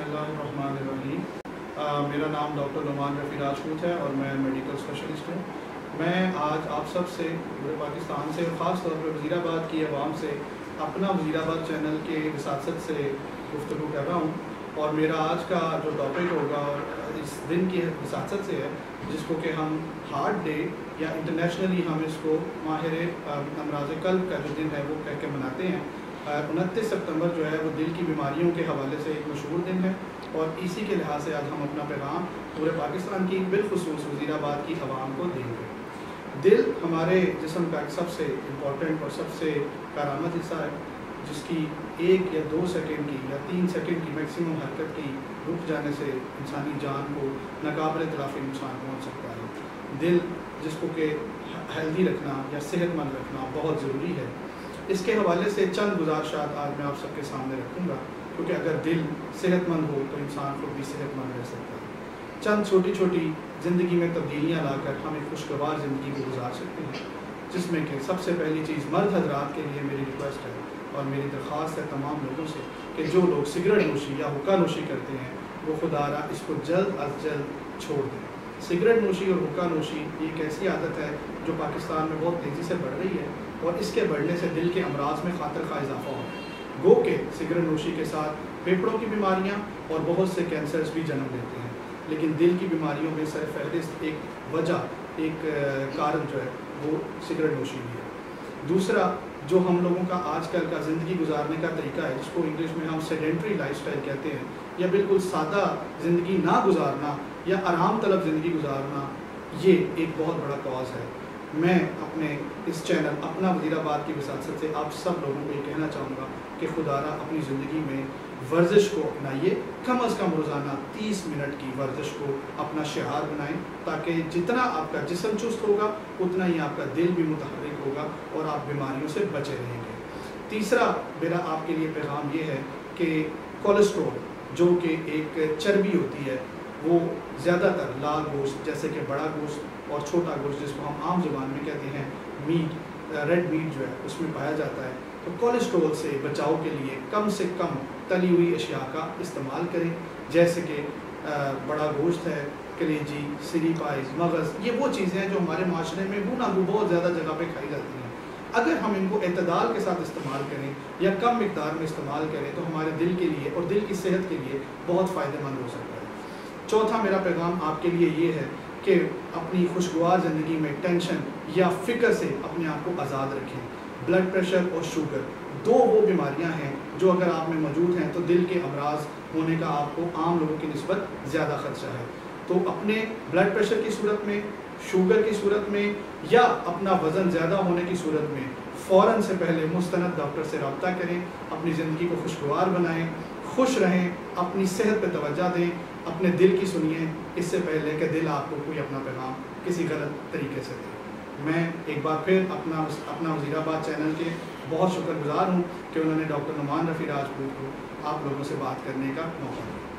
बिस्मिल्लाहिर्रहमानिर्रहीम। मेरा नाम डॉक्टर नुमान रफ़ी राजपूत है और मैं मेडिकल स्पेशलिस्ट हूँ। मैं आज आप सब से पूरे पाकिस्तान से, ख़ास तौर पर वज़ीराबाद की आवाम से अपना वज़ीराबाद चैनल के विसासत से गुफ्तगू कर रहा हूँ। और मेरा आज का जो टॉपिक होगा इस दिन की विसासत से है, जिसको कि हम हार्ट डे या इंटरनेशनली हम इसको माहिर अमराज़ क़ल्ब का जो दिन है वो कह के मनाते हैं। 29 सितंबर जो है वो दिल की बीमारियों के हवाले से एक मशहूर दिन है और इसी के लिहाज से आज हम अपना पैगाम पूरे पाकिस्तान की बिलखुसूस वज़ीराबाद की आवाम को देंगे। दिल हमारे जिस्म का एक सबसे इम्पॉर्टेंट और सबसे कारामद हिस्सा है, जिसकी 1 या 2 सेकंड की या 3 सेकंड की मैक्सिमम हरकत की रुक जाने से इंसानी जान को नाकाबिल तलाफ़ी नुकसान पहुँच सकता है। दिल जिसको कि हेल्दी रखना या सेहतमंद रखना बहुत ज़रूरी है। इसके हवाले से चंद गुज़ारिशात आज मैं आप सबके सामने रखूँगा, क्योंकि अगर दिल सेहतमंद हो तो इंसान खुद भी सेहतमंद रह सकता है। चंद छोटी छोटी ज़िंदगी में तब्दीलियाँ लाकर हम एक खुशगवार ज़िंदगी को गुजार सकते हैं, जिसमें कि सबसे पहली चीज़ मर्द हज़रात के लिए मेरी रिक्वेस्ट है और मेरी दरख्वास्त है तमाम लोगों से कि जो लोग सिगरेट नोशी या हुक्का नोशी करते हैं वो खुदारा इसको जल्द अज जल्द छोड़ दें। सिगरेट नोशी और हुक्का नोशी एक ऐसी आदत है जो पाकिस्तान में बहुत तेज़ी से बढ़ रही है और इसके बढ़ने से दिल के अमराज में खातर का इजाफा हो रहा है। गो के सिगरेट नोशी के साथ फेफड़ों की बीमारियां और बहुत से कैंसर्स भी जन्म लेते हैं, लेकिन दिल की बीमारियों में सरफहरिस्त एक वजह, एक कारण जो है वो सिगरेट नोशी भी है। दूसरा, जो हम लोगों का आजकल का ज़िंदगी गुजारने का तरीका है, जिसको इंग्लिश में हम सेडेंट्री लाइफस्टाइल कहते हैं, या बिल्कुल सादा ज़िंदगी ना गुजारना या आराम तलब ज़िंदगी गुजारना, ये एक बहुत बड़ा कॉज है। मैं अपने इस चैनल अपना वज़ीराबाद की विसासत से आप सब लोगों को ये कहना चाहूँगा कि खुदारा अपनी ज़िंदगी में वर्जिश को अपनाइए। कम अज़ कम रोज़ाना 30 मिनट की वर्जिश को अपना शिआर बनाएं, ताकि जितना आपका जिस्म चुस्त होगा उतना ही आपका दिल भी मुतहर्रिक होगा और आप बीमारियों से बचे रहेंगे। तीसरा मेरा आपके लिए पैगाम ये है कि कोलेस्ट्रॉल जो कि एक चर्बी होती है, वो ज़्यादातर लाल गोश्त जैसे कि बड़ा गोश्त और छोटा गोश्त, जिसको हम आम ज़ुबान में कहते हैं मीट, रेड मीट जो है उसमें पाया जाता है। तो कोलेस्ट्रॉल से बचाव के लिए कम से कम तली हुई अशिया का इस्तेमाल करें, जैसे कि बड़ा गोश्त है, कलेजी, सिरी पाइज, मगज़, ये वो चीज़ें हैं जो हमारे माशरे में गुनागू बहुत ज़्यादा जगह पे खाई जाती हैं। अगर हम इनको एतदाल के साथ इस्तेमाल करें या कम मिकदार में इस्तेमाल करें तो हमारे दिल के लिए और दिल की सेहत के लिए बहुत फ़ायदेमंद हो सकता है। चौथा मेरा पैगाम आपके लिए ये है कि अपनी खुशगवार ज़िंदगी में टेंशन या फ़िक्र से अपने आप को आज़ाद रखें। ब्लड प्रेशर और शुगर दो वो बीमारियां हैं जो अगर आप में मौजूद हैं तो दिल के अमराज होने का आपको आम लोगों की निस्बत ज़्यादा खर्चा है। तो अपने ब्लड प्रेशर की सूरत में, शुगर की सूरत में या अपना वज़न ज़्यादा होने की सूरत में फ़ौरन से पहले मुस्तनद डॉक्टर से रब्ता करें। अपनी ज़िंदगी को खुशगवार बनाएं, खुश रहें, अपनी सेहत पर तवज्जो दें, अपने दिल की सुनिए, इससे पहले कि दिल आपको कोई अपना पैगाम किसी गलत तरीके से दे। मैं एक बार फिर अपना वज़ीराबाद चैनल के बहुत शुक्रगुज़ार हूँ कि उन्होंने डॉक्टर नुमान रफ़ी राजपूत को आप लोगों से बात करने का मौका दिया।